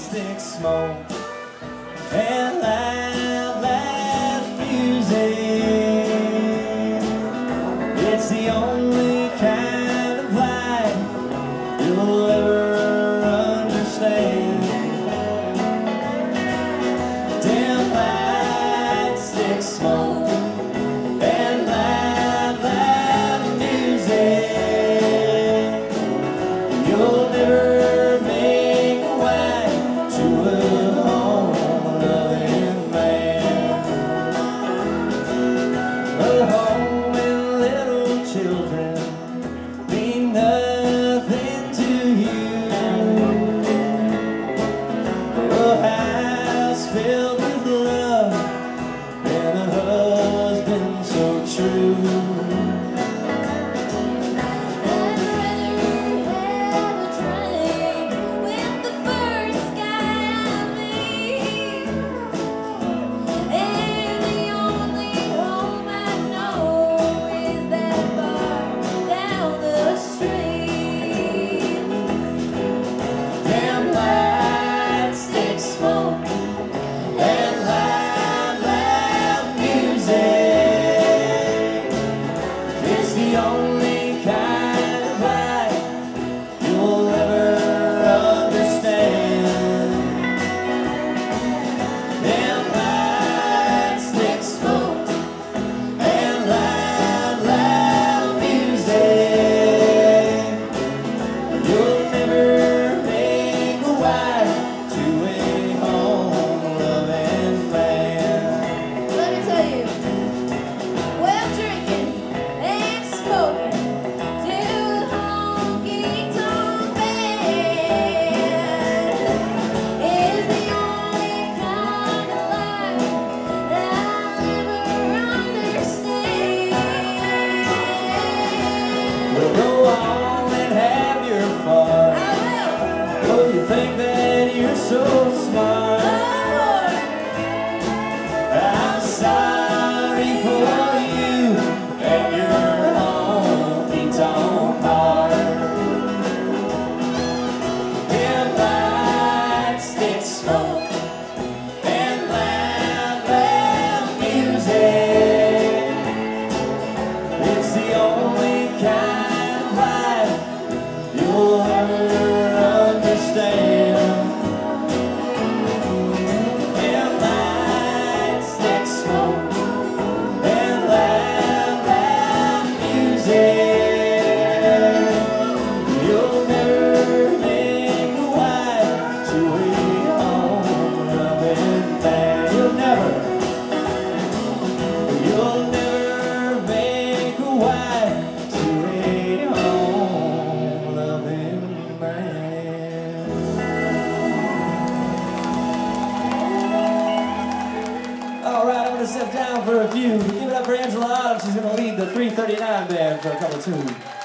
stick smoke and loud, loud music. It's the only kind of life you'll ever understand. Dim light, stick smoke and loud, loud music. You'll never make a wife to a home-loving man. A home and little children mean nothing to you. A house filled with love and a husband so true. The only kind of life you'll ever understand. Dim light, stick smoke, and loud, loud music. You'll never make a wife to a home-loving man. Let me tell you, well, drinking go on and have your fun. Oh, you think that you're so smart. I'm sorry for you and your honky-tonk heart. Dim light, stick smoke, and loud, loud music. It's the only kind of life you'll ever understand. Dim light, stick smoke, and loud, loud music. You'll never make a wife to a home-loving man. You'll never make a wife to a home-loving man. All right, I'm going to step down for a few. Give it up for Angela Autumn. She's going to lead the 339 band for a couple tunes.